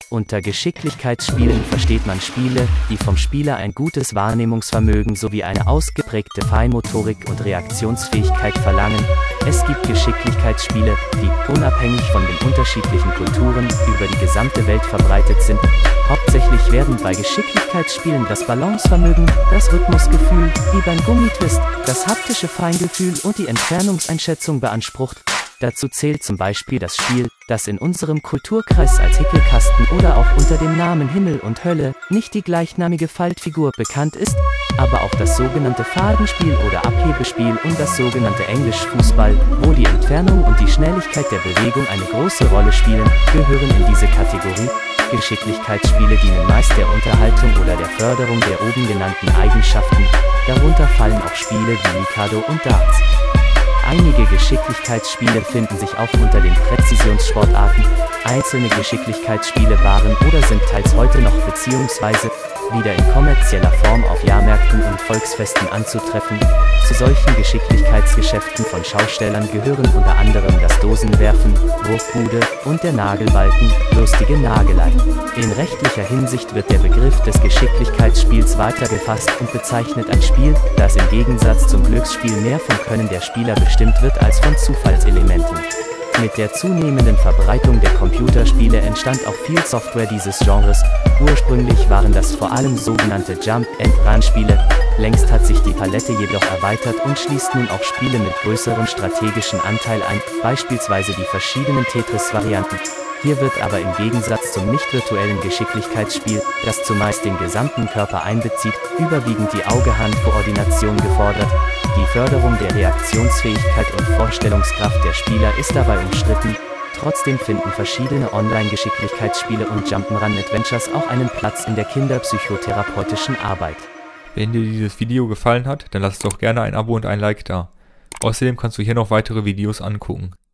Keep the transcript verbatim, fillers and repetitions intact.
Unter Geschicklichkeitsspielen versteht man Spiele, die vom Spieler ein gutes Wahrnehmungsvermögen sowie eine ausgeprägte Feinmotorik und Reaktionsfähigkeit verlangen. Es gibt Geschicklichkeitsspiele, die, unabhängig von den unterschiedlichen Kulturen, über die gesamte Welt verbreitet sind. Hauptsächlich werden bei Geschicklichkeitsspielen das Balancevermögen, das Rhythmusgefühl, wie beim Gummitwist, das haptische Feingefühl und die Entfernungseinschätzung beansprucht. Dazu zählt zum Beispiel das Spiel, das in unserem Kulturkreis als Hickelkasten oder auch unter dem Namen Himmel und Hölle, nicht die gleichnamige Faltfigur, bekannt ist, aber auch das sogenannte Fadenspiel oder Abhebespiel und das sogenannte Englisch-Fußball, wo die Entfernung und die Schnelligkeit der Bewegung eine große Rolle spielen, gehören in diese Kategorie. Geschicklichkeitsspiele dienen meist der Unterhaltung oder der Förderung der oben genannten Eigenschaften, darunter fallen auch Spiele wie Mikado und Darts. Einige Geschicklichkeitsspiele finden sich auch unter den Präzisionssportarten. Einzelne Geschicklichkeitsspiele waren oder sind teils heute noch bzw. wieder in kommerzieller Form auf Jahrmärkten und Volksfesten anzutreffen. Zu solchen Geschicklichkeitsgeschäften von Schaustellern gehören unter anderem das Dosenwerfen, Wurfbude und der Nagelbalken, lustige Nagelei. In rechtlicher Hinsicht wird der Begriff des Geschicklichkeitsspiels weiter gefasst und bezeichnet ein Spiel, das im Gegensatz zum Glücksspiel mehr vom Können der Spieler bestimmt wird als von Zufallselementen. Mit der zunehmenden Verbreitung der Computerspiele entstand auch viel Software dieses Genres. Ursprünglich waren das vor allem sogenannte Jump-and-Run-Spiele. Längst hat sich die Palette jedoch erweitert und schließt nun auch Spiele mit größerem strategischen Anteil ein, beispielsweise die verschiedenen Tetris-Varianten. Hier wird aber im Gegensatz zum nicht-virtuellen Geschicklichkeitsspiel, das zumeist den gesamten Körper einbezieht, überwiegend die Auge-Hand-Koordination gefordert. Die Förderung der Reaktionsfähigkeit und Vorstellungskraft der Spieler ist dabei umstritten. Trotzdem finden verschiedene Online-Geschicklichkeitsspiele und Jump'n'Run-Adventures auch einen Platz in der kinderpsychotherapeutischen Arbeit. Wenn dir dieses Video gefallen hat, dann lass doch gerne ein Abo und ein Like da. Außerdem kannst du hier noch weitere Videos angucken.